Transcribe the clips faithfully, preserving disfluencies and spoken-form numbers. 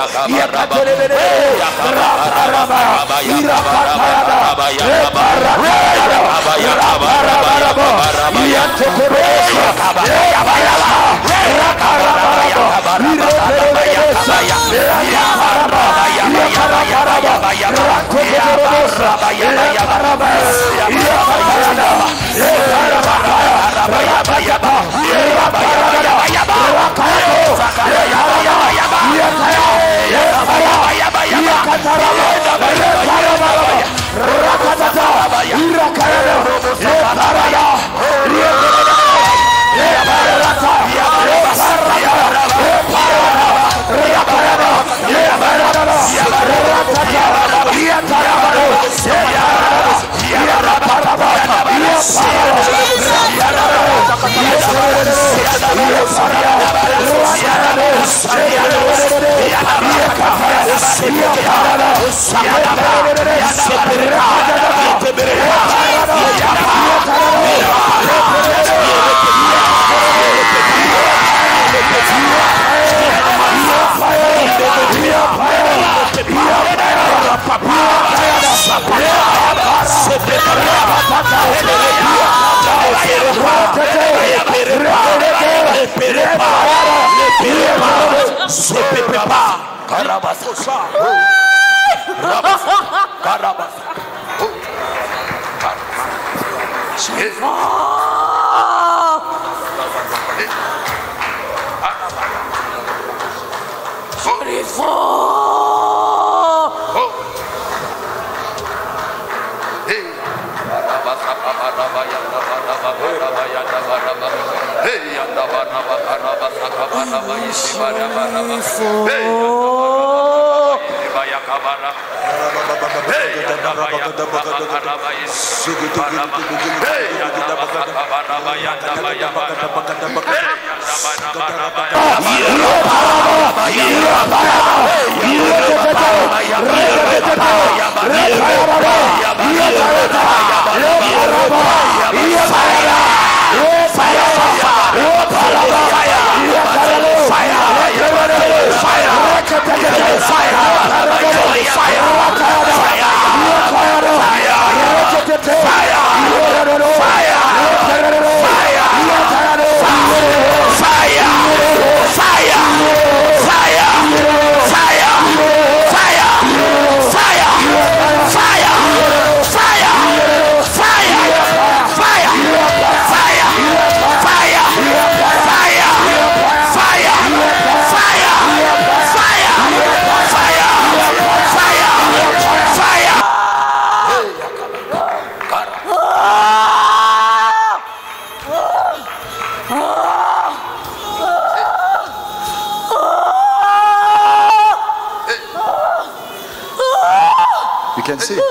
You can see.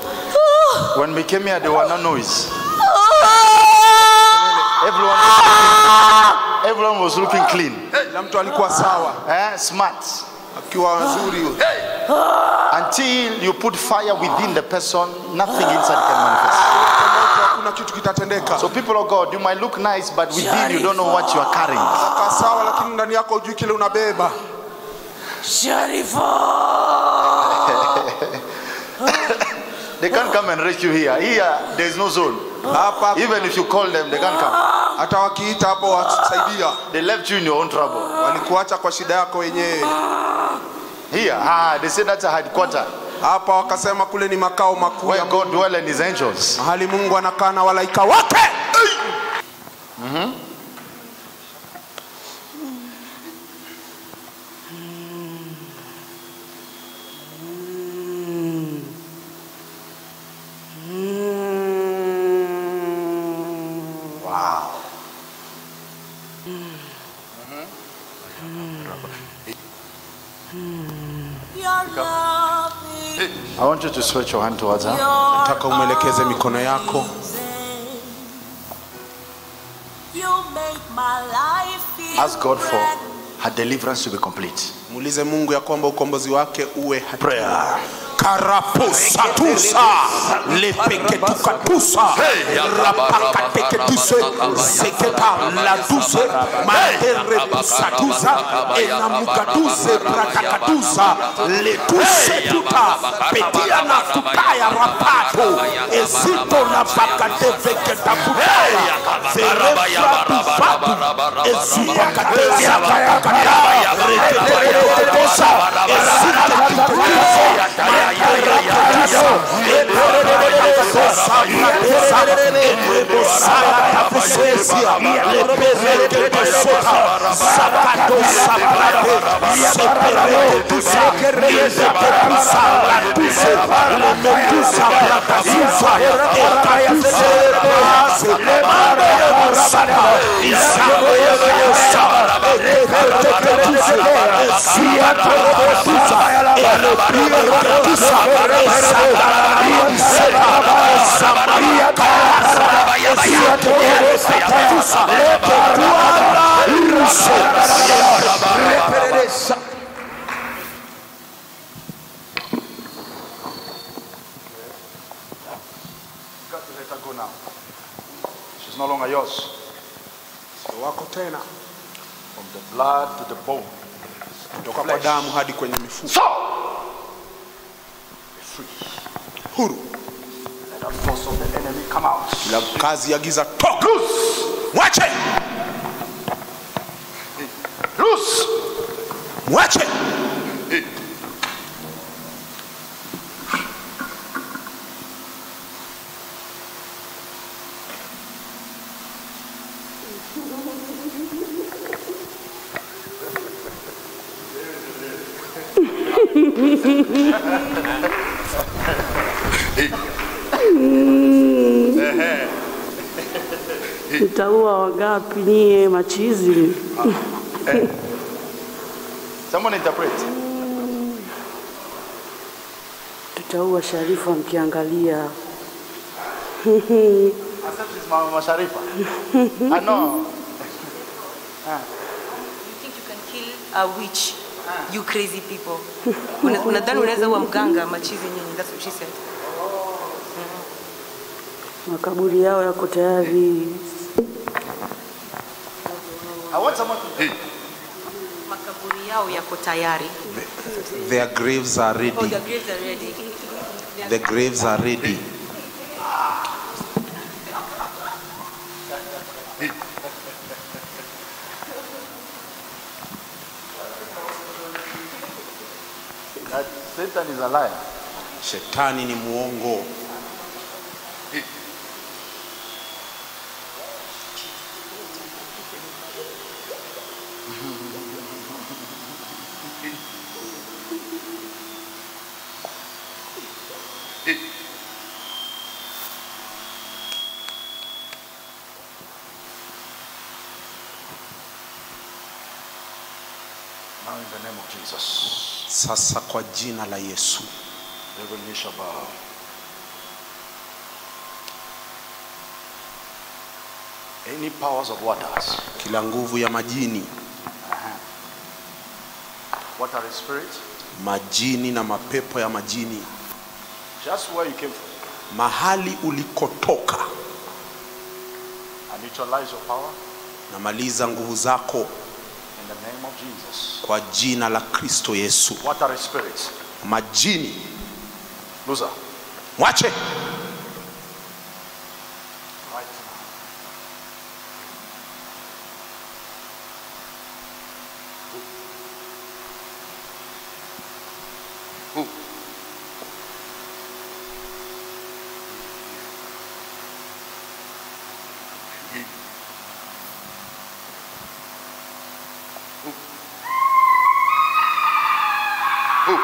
When we came here, there were no noise. Everyone was looking, everyone was looking clean. Eh, smart. Until you put fire within the person, nothing inside can manifest. So people of God, you might look nice, but within you don't know what you are carrying. They can't come and rescue here. Here, there is no zone. Even if you call them, they can't come. They left you in your own trouble. Here, ah, they say that's a headquarter. Where God dwells and his angels. Mm-hmm. I want you to stretch your hand towards her. Ask God for her deliverance to be complete. Prayer. Karaposa tusa lepeketuka tusa rapakateketuse seketa la duse matere pusa tusa enamukatuse pratakatusa letuse tuta petia na kutaya rapato ezito na pakateveketa kutaya verefra tufatu ezupakatesa pakataya reketeketesa ezite kitukusa She's no longer yours. From the blood to the bone. Kutoka kwa damu hadi kwenye mifupa. So, be free. Huru. Let the force of the enemy come out. Kila kazi ya giza toka. Loose. Mwache. Loose. Mwache. Utaua wangapi nyie machizi? Someone interpret. Tutaua Sharifa mkiangalia. Accept this Mama Sharifa. I know. You think you can kill a witch? You crazy people. Unadhani unaweza uwa mganga machizi nyinyi? That's what she said. Makaburi yao yako tayari. I want someone to hey. Makaburi yao yako tayari. Their graves are ready. Oh, their graves are ready. The graves are ready. That Satan is a liar. Shetani ni muongo. Now in the name of Jesus. Sasa kwa jina la Yesu. Every knee shall bow. Any powers of waters. Kila nguvu ya majini. Uh-huh. Water is spirit. Majini na mapepo ya majini. Just where you came from. Mahali ulikotoka. I neutralize your power. Namaliza nguvu zako. In the name of Jesus. Kwa jina la Kristo Yesu. Water is spirit. Majini. Loser. Mwache. Right now. Who? Who? Who?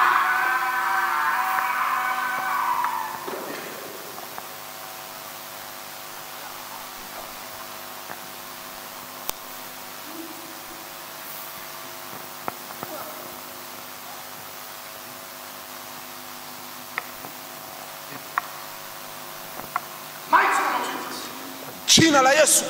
Jina la Yesu.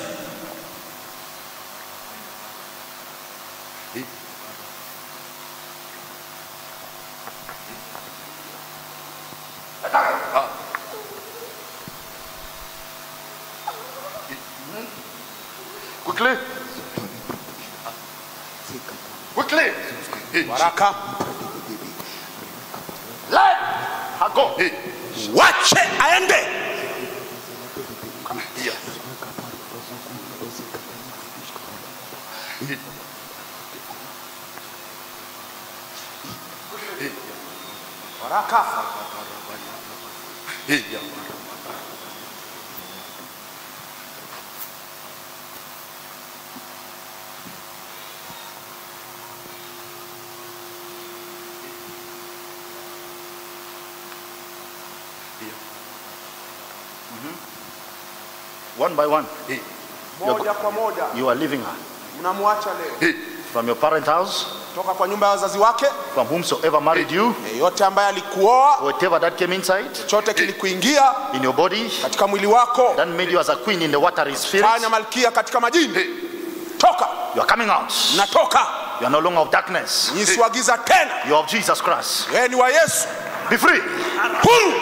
Quickly. Baraka. Let her go. Wache aende. Come here. Baraka. One by one. Moja kwa moja. You are leaving her. Mnamwacha leo. From your parent house. Toka kwa nyumba ya wazazi wake. From whomsoever married you. Yote ambaye alikuoa. Whatever that came inside. Chote kilikuingia. In your body. Katika mwili wako. That made you as a queen in the watery spirit. Fanya malkia katika majini. Toka. You are coming out. Natoka. You are no longer of darkness. Nisiwagiza tena. You are of Jesus Christ. Wewe ni wa Yesu. Be free. Huru.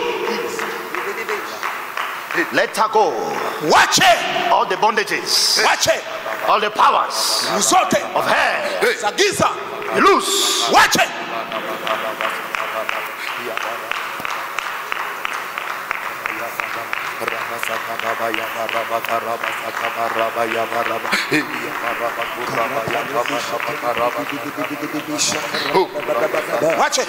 Let her go. Wache. All the bondages. Wache. All the powers. Zote. Of hell. Za giza. Loose. Wache. Wache.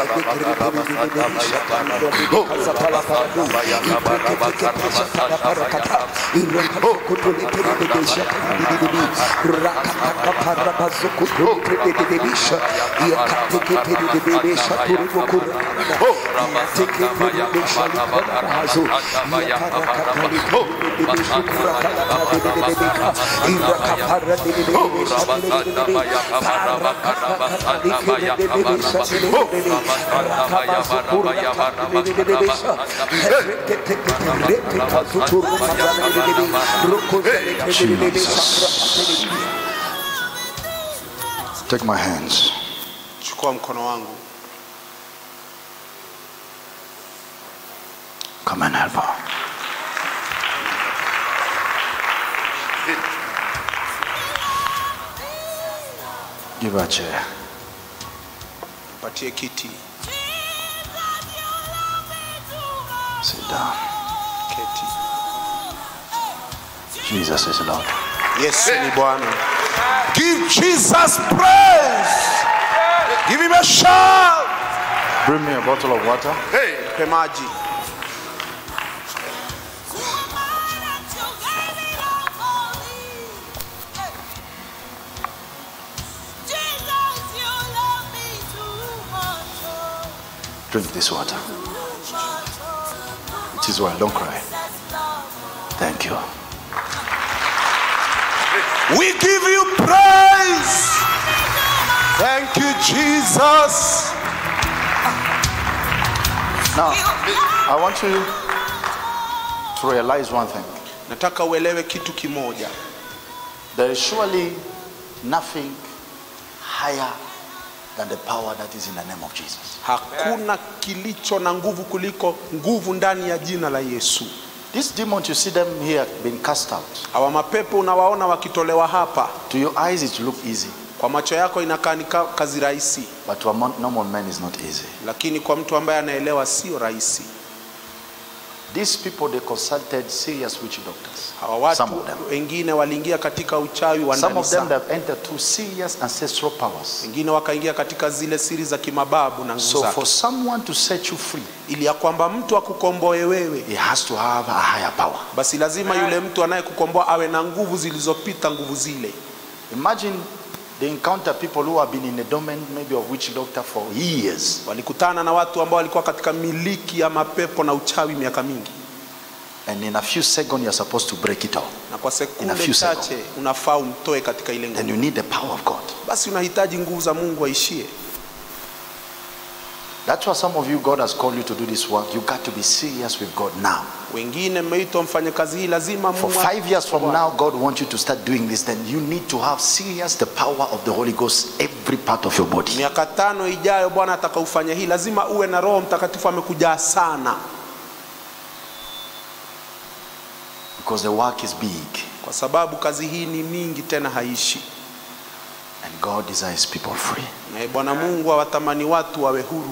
Jesus. Take my hands. Chukua mkono wangu. Come and help her. Give her a chair. Patie kiti. Sit down. Keti. Jesus is Lord. Yesu ni Bwana. Give Jesus praise. Give him a shout. Bring me a bottle of water. Hey, pe maji. Drink this water. It is well, don't cry. Thank you. We give you praise. Thank you, Jesus. Now, I want you to realize one thing. Nataka uelewe kitu kimoja. There is surely nothing higher than the power that is in the name of Jesus. Hakuna kilicho na nguvu kuliko nguvu ndani ya jina la Yesu. These demons, you see them here being cast out. Hawa mapepo unawaona wakitolewa hapa. To your eyes it look easy. Kwa macho yako inakaa ni kazi rahisi. But to a normal man is not easy. Lakini kwa mtu ambaye anaelewa sio rahisi. These people, they consulted serious witch doctors. Hawa Some watu of them. wengine waliingia katika uchawi wa Some ndani of them sana. have entered through serious ancestral powers. Wengine wakaingia katika zile siri za kimababu na nguvu So zake. for someone to set you free, Ili ya kwamba mtu akukomboe wewe, he has to have a higher power. basi lazima yule mtu anayekukomboa awe na nguvu zilizopita nguvu zile. Imagine they encounter people who have been in the domain maybe of witch doctor for years. Walikutana na watu ambao walikuwa katika miliki ya mapepo na uchawi miaka mingi. And in a few seconds you are supposed to break it all. Na kwa In a sekunde few chache unafaa umtoe katika ile Then nguvu. you need the power of God. Basi unahitaji nguvu za Mungu aishie. That's why some of you, God has called you to do this work. You got to be serious with God now. Wengine mmeitwa mfanye kazi hii, lazima For Mungu. five years from now, God wants you to start doing this. Then you need to have serious the power of the Holy Ghost every part of your body. Miaka tano ijayo Bwana atakaufanya hii, lazima uwe na Roho Mtakatifu amekujaa sana. Because the work is big. Kwa sababu kazi hii ni mingi tena haishi. And God desires people free. Na Bwana Mungu awatamani watu wawe huru.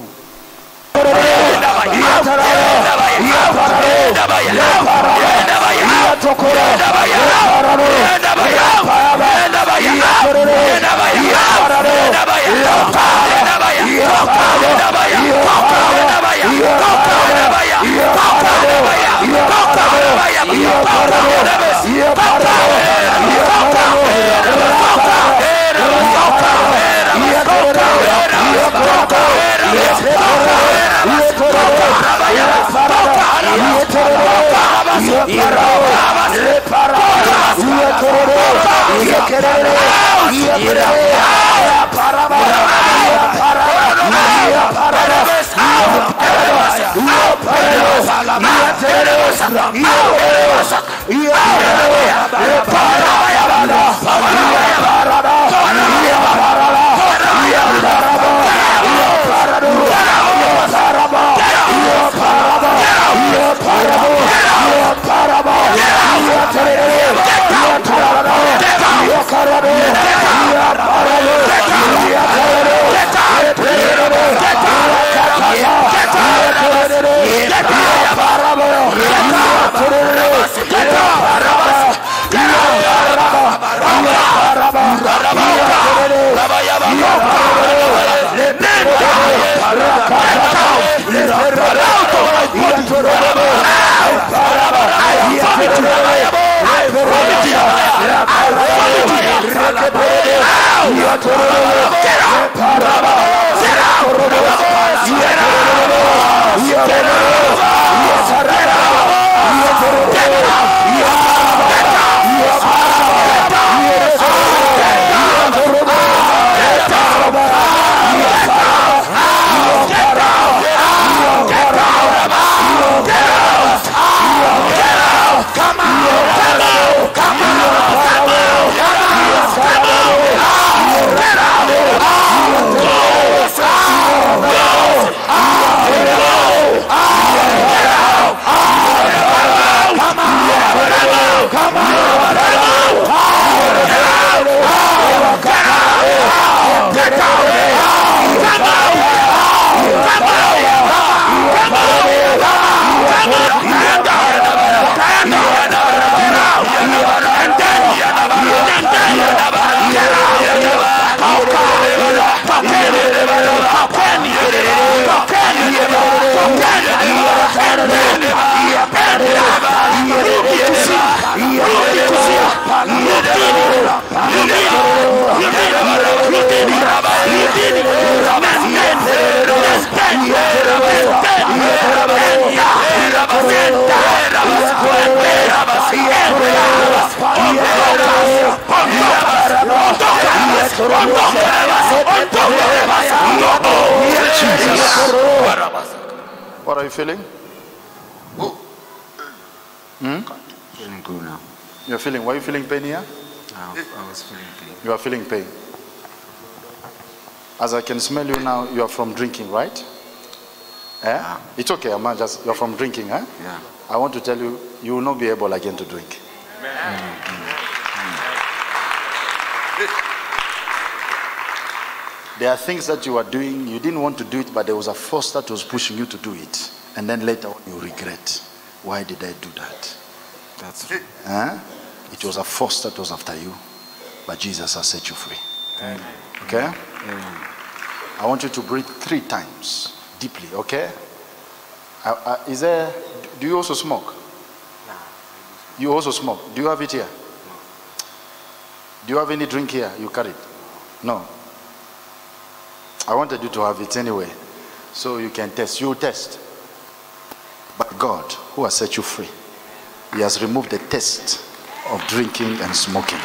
What are you feeling? Hmm? Feeling good now. You're feeling, were you feeling pain here? I, I was feeling pain. You are feeling pain. As I can smell you now, you are from drinking, right? Eh? Yeah. It's okay, I'm not just, you're from drinking, eh? Yeah. I want to tell you, you will not be able again to drink. There are things that you are doing, you didn't want to do it, but there was a force that was pushing you to do it. And then later on you regret. Why did I do that? That's true. Huh? It was a force that was after you, but Jesus has set you free. Amen. Okay? Amen. I want you to breathe three times deeply, okay? Uh, uh, is there, do you also smoke? You also smoke. Do you have it here? Do you have any drink here? You carry it? No. I wanted you to have it anyway, so you can test. You will test. But God, who has set you free, He has removed the taste of drinking and smoking.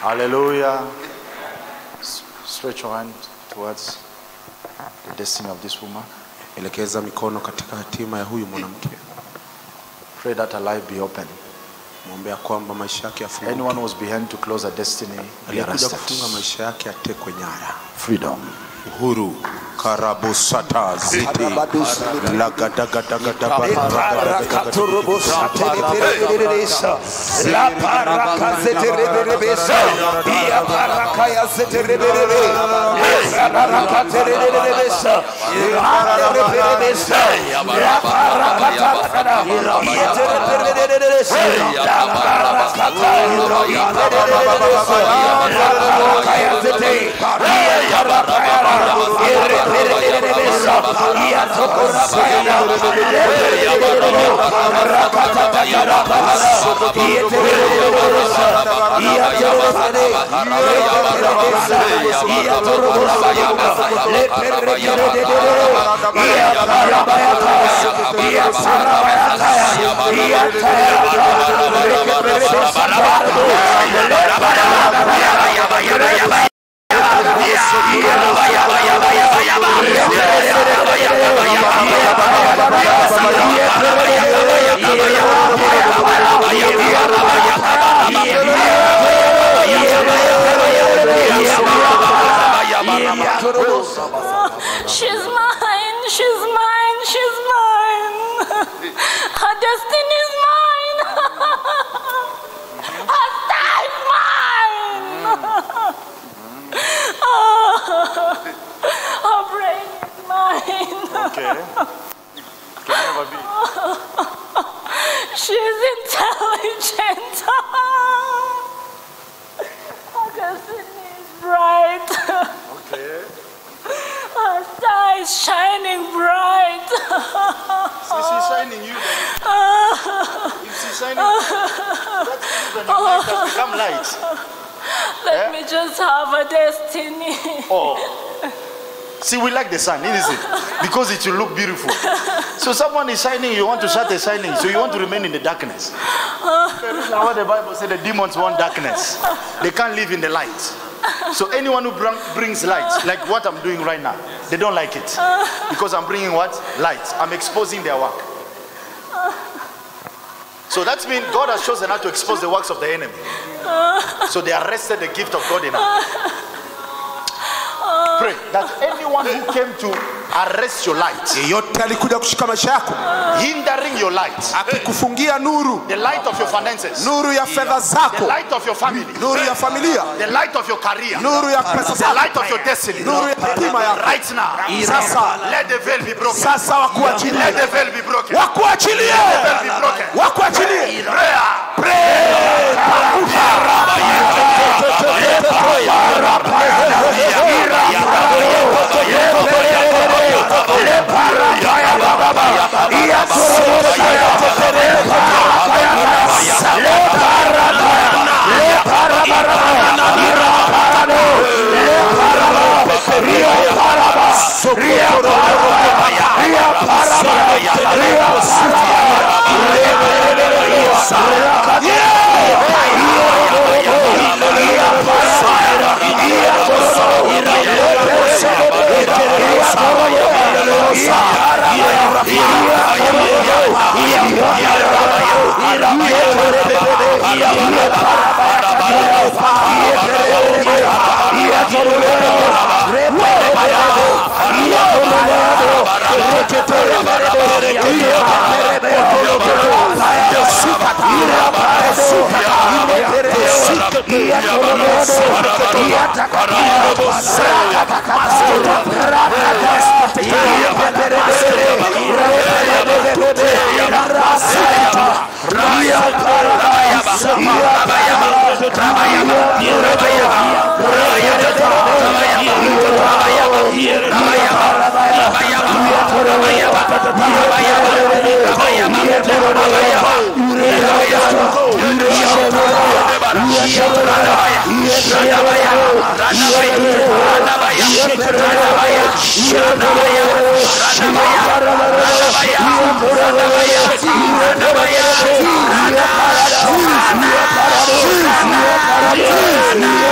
Hallelujah. S- Stretch your hand towards the destiny of this woman. Elekeza mikono katika hatima ya huyu mwanamke. Pray that her life be open. Muombea kwamba maisha yake yafunguke. Anyone who was behind to close her destiny be Aliyekuja arrested. kufunga maisha yake atekwe nyara. Freedom. Uhuru. Karabosata ziti lagadagadagadaba la baraka zeterebebesa ya baraka ya zeterebebe la baraka zeterebebesa zeterebebesa la baraka takada ya zeterebebesa la baraka ya zeterebebesa ya baraka She's mine, she's mine, she's mine. Her destiny is mine. Her star is mine. Her brain is mine. Okay. Can never be. She's intelligent. Her destiny is bright. Okay. Her star is shining bright. So she's shining you then. If she's shining you, that means when your light has become light. Let Eh? me just have a destiny. Oh. See, we like the sun, isn't it? Because it will look beautiful. So someone is shining, you want to shut the shining, so you want to remain in the darkness. That's what the Bible said, the demons want darkness. They can't live in the light. So anyone who bring, brings light, like what I'm doing right now, they don't like it. Because I'm bringing what? Light. I'm exposing their work. So that means God has chosen not to expose the works of the enemy. So they arrested the gift of God in her. Pray that anyone who came to arrest your light, yeyote alikuja kushika maisha yako, hindering your light, akikufungia nuru, the light of your finances, nuru ya fedha the zako, light of your family, nuru ya familia, the light of your career, nuru ya pesa the zako, light of your destiny, nuru ya hatima yako. right now, Sasa let the veil be broken. sasa wakuachilie, Let the veil be broken. wakuachilie, Let the veil be broken. wakuachilie. Yeah.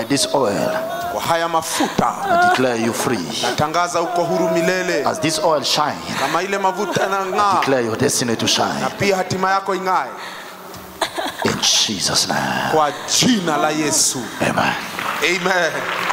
this oil, Kwa haya mafuta I declare you free. natangaza uko huru milele. As this oil shine, Kama ile mafuta I yanang'aa, declare your destiny to na shine. pia hatima yako ing'ae In Jesus' name. kwa jina la Yesu. Amen. Amen.